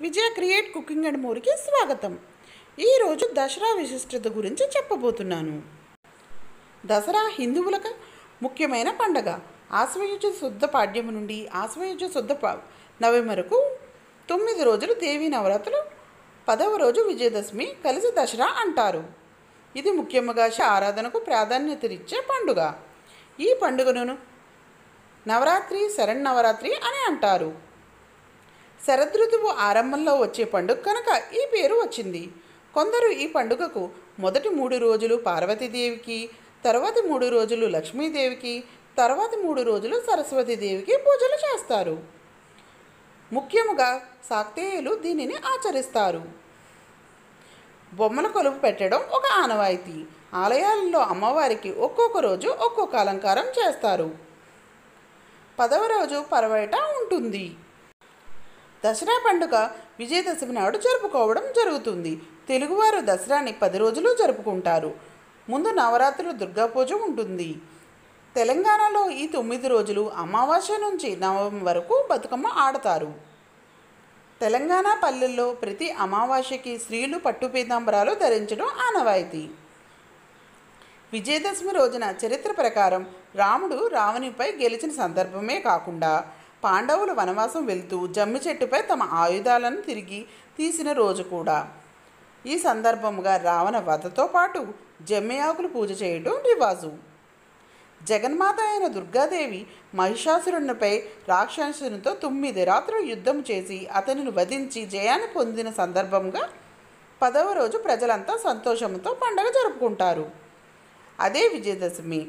Vijaya create cooking and మోర్కి స్వాగతం. ఈరోజు దసరా విశిష్టత గురించి చెప్పబోతున్నాను. దసరా హిందువులకు ముఖ్యమైన పండగ. ఆశ్వయుజ శుద్ధ పాడ్యము నుండి ఆశ్వయుజ శుద్ధ నవమి వరకు 9 రోజులు దేవీ నవరాత్రులు, 10వ రోజు విజయదశమి కలిసి దసరా అంటారు. ఇది ముఖ్యంగా ఆరాధనకు ప్రాధాన్యతనిచ్చే పండుగ. ఈ పండుగను నవరాత్రి, శరన్నవరాత్రి అని అంటారు. శరదృతువు ఆరంభంలో వచ్చే పండుగ కనుక ఈ పేరు వచ్చింది. కొందరు ఈ పండుగకు మొదటి 3 రోజులు పార్వతీదేవికి, తర్వాతి 3 రోజులు లక్ష్మీదేవికి, తర్వాతి 3 రోజులు సరస్వతి దేవికి పూజలు చేస్తారు. ముఖ్యముగా శాక్తేయులు దీనిని ఆచరిస్తారు. బొమ్మల కొలువు పెట్టడం ఒక ఆనవాయితీ. ఆలయాలలో అమ్మవారికి ఒక్కొక్క రోజు ఒక్కొక్క అలంకారం చేస్తారు. 10వ రోజు పరవేట ఉంటుంది. దసరా పండుగ విజయదశమి నాడు జరుపుకోవడం జరుగుతుంది. తెలుగువారు దసరాని 10 రోజులు జరుపుకుంటారు. ముందు నవరాత్రులు దుర్గా పూజ ఉంటుంది. తెలంగాణలో ఈ 9 రోజులు అమావాస్య నుంచి నవమి వరకు బతుకమ్మ ఆడతారు. తెలంగాణ పల్లెల్లో ప్రతి అమావాస్యకి స్త్రీలు పట్టు పీతాంబరాలు ధరించడం ఆనవాయితీ. విజయదశమి రోజున చరిత్ర ప్రకారం రాముడు రావణునిపై గెలిచిన సందర్భమే కాకుండా పాండవులు వనవాసం వెళ్తూ జమ్మి చెట్టుపై తమ ఆయుధాలను తిరిగి తీసిన రోజు కూడా. ఈ సందర్భముగా రావణ వధతో పాటు జమ్మి ఆకులు పూజ చేయడం రివాజు. జగన్మాత అయిన దుర్గాదేవి మహిషాసురునిపై రాక్షసునితో 9 రాత్రులు యుద్ధం చేసి అతనిని వధించి జయాన్ని పొందిన సందర్భంగా 10వ రోజు ప్రజలంతా సంతోషంతో పండుగ జరుపుకుంటారు. అదే విజయదశమి.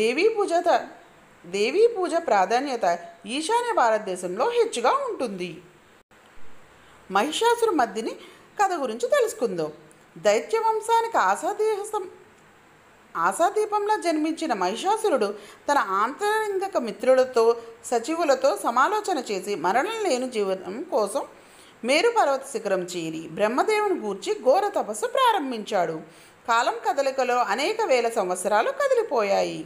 దేవీ పూజ ప్రాధాన్యత ఈశాన్య భారతదేశంలో హెచ్చుగా ఉంటుంది. మహిషాసుర మర్దిని కథ గురించి తెలుసుకుందాం. దైత్య వంశానికి ఆశాదీపంలో జన్మించిన మహిషాసురుడు తన ఆంతరంగిక మిత్రులతో సచివులతో సమాలోచన చేసి మరణం లేని జీవనం కోసం మేరు పర్వత శిఖరం చేరి బ్రహ్మదేవుని గూర్చి ఘోర తపస్సు ప్రారంభించాడు. కాలం కదలికలో అనేక వేల సంవత్సరాలు కదిలిపోయాయి.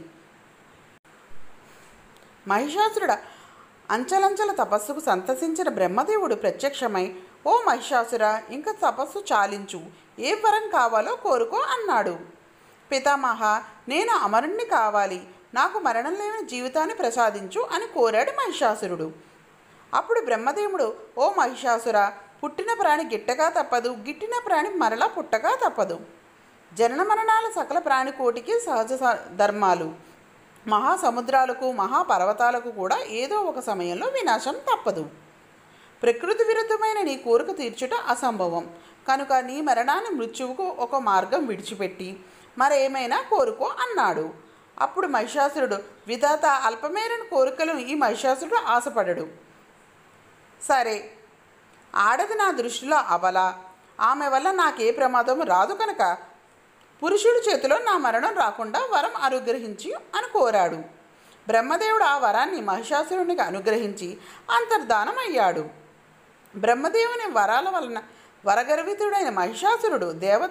మహిషాసురుడు అంచలంచల తపస్సుకు సంతసించిన బ్రహ్మదేవుడు ప్రత్యక్షమై, ఓ మహిషాసుర, ఇంకా తపస్సు చాలించు, ఏ వరం కావాలో కోరుకో అన్నాడు. పితామహ, నేను అమరుణ్ణి కావాలి, నాకు మరణం లేని జీవితాన్ని ప్రసాదించు అని కోరాడు మహిషాసురుడు. అప్పుడు బ్రహ్మదేవుడు, ఓ మహిషాసుర, పుట్టిన ప్రాణి గిట్టగా తప్పదు, గిట్టిన ప్రాణి మరలా పుట్టగా తప్పదు. జనన మరణాల సకల ప్రాణికోటికి సహజ ధర్మాలు. మహాసముద్రాలకు మహాపర్వతాలకు కూడా ఏదో ఒక సమయంలో వినాశం తప్పదు. ప్రకృతి విరుద్ధమైన నీ కోరిక తీర్చుట అసంభవం కనుక నీ మరణాన్ని మృత్యువుకు ఒక మార్గం విడిచిపెట్టి మరేమైనా కోరుకో అన్నాడు. అప్పుడు మహిషాసురుడు, విధాత, అల్పమేరని కోరికలను ఈ మహిషాసురుడు ఆశపడడు. సరే, ఆడది నా దృష్టిలో అబల, ఆమె వల్ల నాకే ప్రమాదం రాదు కనుక పురుషుడి చేతిలో నా మరణం రాకుండా వరం అనుగ్రహించి అని కోరాడు. బ్రహ్మదేవుడు ఆ వరాన్ని మహిషాసురునికి అనుగ్రహించి అంతర్ధానం అయ్యాడు. బ్రహ్మదేవుని వరాల వలన వరగర్వితుడైన మహిషాసురుడు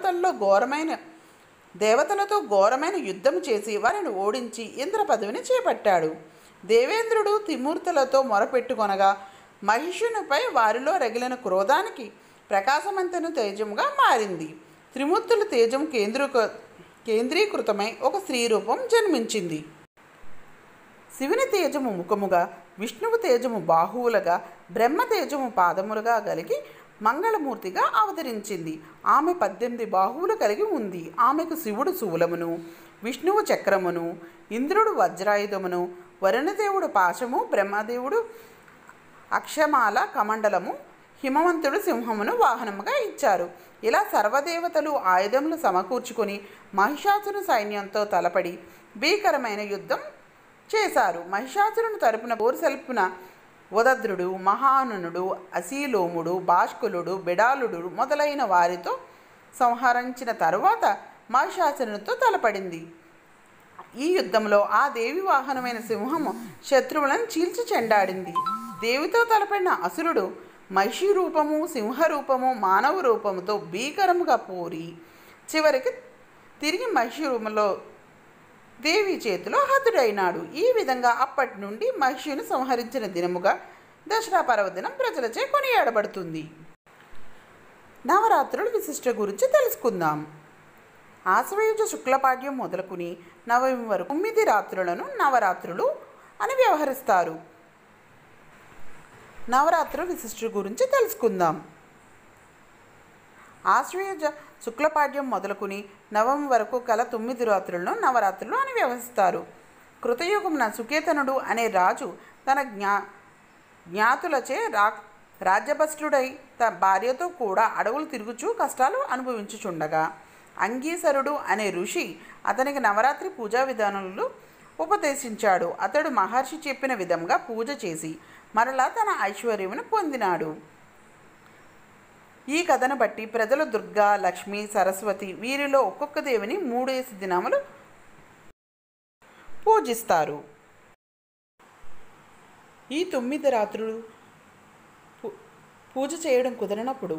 దేవతలతో ఘోరమైన యుద్ధం చేసి వారిని ఓడించి ఇంద్ర పదవిని చేపట్టాడు. దేవేంద్రుడు త్రిమూర్తులతో మొరపెట్టుకొనగా మహిషునిపై వారిలో రగిలిన క్రోధానికి ప్రకాశవంతను తేజముగా మారింది. త్రిమూర్తుల తేజం కేంద్రీకృతమై ఒక స్త్రీ రూపం జన్మించింది. శివుని తేజము ముఖముగా, విష్ణువు తేజము బాహువులుగా, బ్రహ్మ తేజము పాదములుగా కలిగి మంగళమూర్తిగా అవతరించింది. ఆమె 18 బాహువులు కలిగి ఉంది. ఆమెకు శివుడు శూలమును, విష్ణువు చక్రమును, ఇంద్రుడు వజ్రాయుధమును, వరుణదేవుడు పాశము, బ్రహ్మదేవుడు అక్షమాల కమండలము, హిమవంతుడు సింహమును వాహనముగా ఇచ్చారు. ఇలా సర్వదేవతలు ఆయుధములు సమకూర్చుకొని మహిషాసురుని సైన్యంతో తలపడి భీకరమైన యుద్ధం చేశారు. మహిషాసురుని తరపున పోరుసల్పున ఉదద్రుడు, మహానునుడు, అశీలోముడు, భాష్కులుడు, బిడాలుడు మొదలైన వారితో సంహరించిన తరువాత మహిషాసురునితో తలపడింది. ఈ యుద్ధంలో ఆ దేవి వాహనమైన సింహము శత్రువులను చీల్చి చెండాడింది. దేవితో తలపడిన అసురుడు మహిషి రూపము, సింహరూపము, మానవ రూపముతో భీకరముగా పోరి చివరికి తిరిగి మహిషి రూపంలో దేవి చేతిలో హతుడైనాడు. ఈ విధంగా అప్పటి నుండి మహిషిని సంహరించిన దినముగా దసరా పర్వదినం ప్రజలచే కొనియాడబడుతుంది. నవరాత్రుల విశిష్ట గురించి తెలుసుకుందాం. ఆశ్వయుజ శుక్లపాడ్యం మొదలుకుని నవమి వరకు 9 రాత్రులను నవరాత్రులు అని వ్యవహరిస్తారు. నవరాత్రుల విశిష్ట గురించి తెలుసుకుందాం. ఆశ్వయుజ శుక్లపాడ్యం మొదలుకుని నవమి వరకు కల 9 రాత్రులను నవరాత్రులు అని వ్యవహరిస్తారు. కృతయుగమున సుకేతనుడు అనే రాజు తన జ్ఞాతులచే రాజ్యభ్రష్టుడై తన భార్యతో కూడా అడవులు తిరుగుచూ కష్టాలు అనుభవించుచుండగా అంగీసరుడు అనే ఋషి అతనికి నవరాత్రి పూజా విధానాలు ఉపదేశించాడు. అతడు మహర్షి చెప్పిన విధంగా పూజ చేసి మరలా తన ఐశ్వర్యమును పొందినాడు. ఈ కథను బట్టి ప్రజలు దుర్గా, లక్ష్మి, సరస్వతి వీరిలో ఒక్కొక్క దేవిని 3 దినములు పూజిస్తారు. ఈ 9 రాత్రులు పూజ చేయడం కుదరనప్పుడు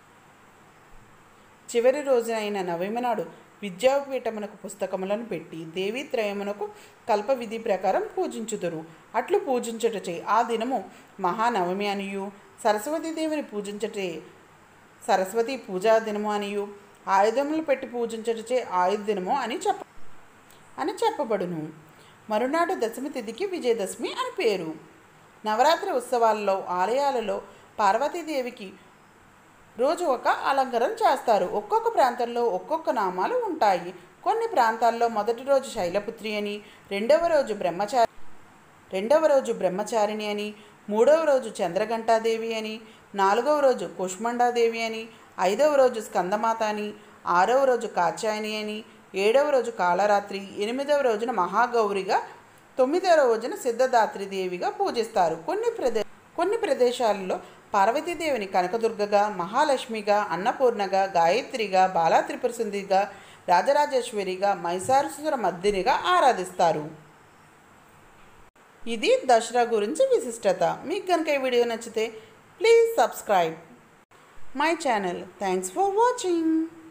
చివరి రోజునైన నవమి నాడు విద్యాపీఠమునకు పుస్తకములను పెట్టి దేవీత్రయమునకు కల్ప విధి ప్రకారం పూజించుదురు. అట్లు పూజించుటచే ఆ దినము మహానవమి అనియు, సరస్వతీదేవిని పూజించటే సరస్వతి పూజా దినము అనియు, ఆయుధములు పెట్టి పూజించటచే ఆయుధ దినము అని చెప్పబడును. మరునాడు దశమి తిథికి విజయదశమి అని పేరు. నవరాత్రి ఉత్సవాల్లో ఆలయాలలో పార్వతీదేవికి రోజు ఒక అలంకరణ చేస్తారు. ఒక్కొక్క ప్రాంతంలో ఒక్కొక్క నామాలు ఉంటాయి. కొన్ని ప్రాంతాల్లో మొదటి రోజు శైలపుత్రి అని, రెండవ రోజు బ్రహ్మచారిణి అని, మూడవ రోజు చంద్రఘంటాదేవి అని, నాలుగవ రోజు కుష్మండాదేవి అని, ఐదవ రోజు స్కందమాత అని, ఆరవ రోజు కాచాయని అని, ఏడవ రోజు కాళరాత్రి, ఎనిమిదవ రోజున మహాగౌరిగా, 9వ రోజున సిద్ధదాత్రిదేవిగా పూజిస్తారు. కొన్ని ప్రదేశాలలో పార్వతీదేవిని కనకదుర్గగా, మహాలక్ష్మిగా, అన్నపూర్ణగా, గాయత్రిగా, బాలా త్రిపుర, రాజరాజేశ్వరిగా, మహిషాసుర మర్దినిగా ఆరాధిస్తారు. ఇది దసరా గురించి విశిష్టత. మీకు కనుక ఈ వీడియో నచ్చితే please subscribe my channel. Thanks for watching.